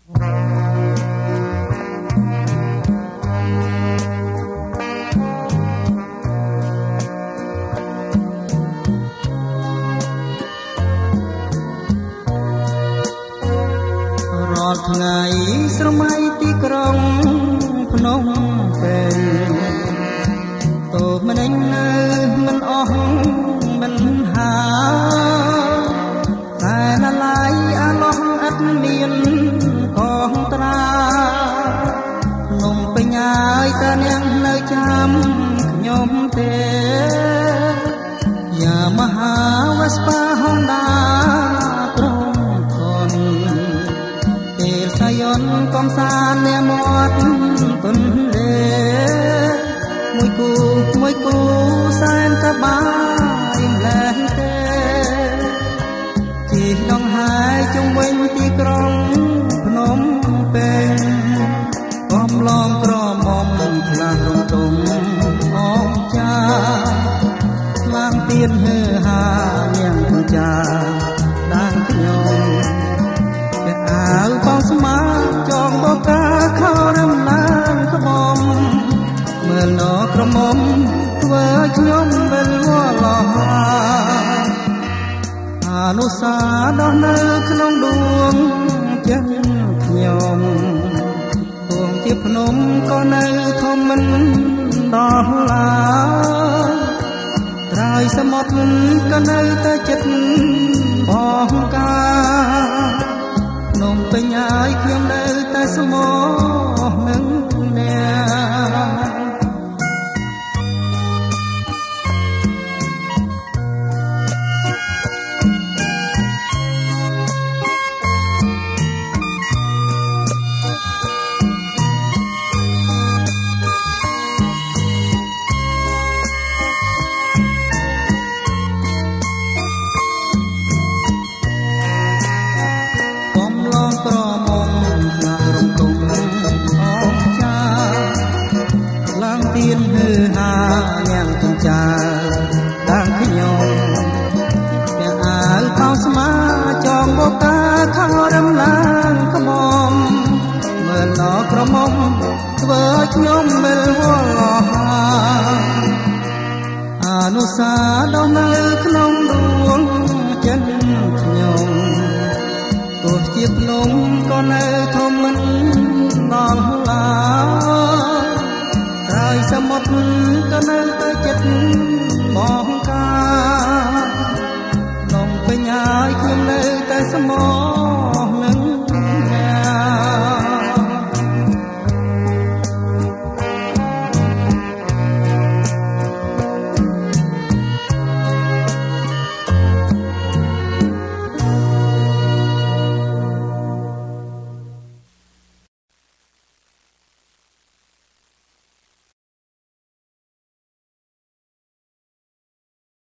រាល់ថ្ងៃស្រមៃទីក្រុងភ្នំពេញតូបម្នេញនៅមិនអស់មិនហាតែណឡៃអាឡោះអត់មានកងត្រាភ្នំពេញហើយតើនាងនៅចាំខ្ញុំទេយ៉ាមហាវស្បាហុងដាកំសាន្តនាមាត់ពន្លេមួយគូសែនសប្បាយម្លេះទេជីដងហើយជុំវិញទីក្រុងភ្នំពេញកំឡងក្រមុំខ្លះរំទុំអងចាស្លាំងទៀនហឺហានាងចាដាងខ្ញុំអាវបងស្មាចងបកាខោរំឡានក្បំមើលនក្រមុំធ្វើខ្ញុំវិលវល់អនុសាដោះនៅក្នុងដួងចិត្តខ្ញុំទួងជាភ្នំក៏នៅធំមិនដល់ឡាត្រើយសមុទ្រក៏នៅតែចិត្តបងកាភ្នំពេញហើយខ្ញុំនៅតែស្មោះនឹងអ្នកក្រមុំខ្លះរំទុំអងចាឡើងទៀនហឺហានាងកញ្ចាដាងខ្ញុំទាំងអាវខោស្មាចងបកាខោរំឡានក្បំមើលនក្រមុំធ្វើខ្ញុំវិលវល់អនុសាដោះនៅក្នុងដួងចិត្តខ្ញុំទោះជាភ្នំក៏នៅធំមិនដល់ឡាត្រើយសមុទ្រក៏នៅតែចិត្តបងកាភ្នំពេញហើយខ្ញុំនៅតែស្មោះ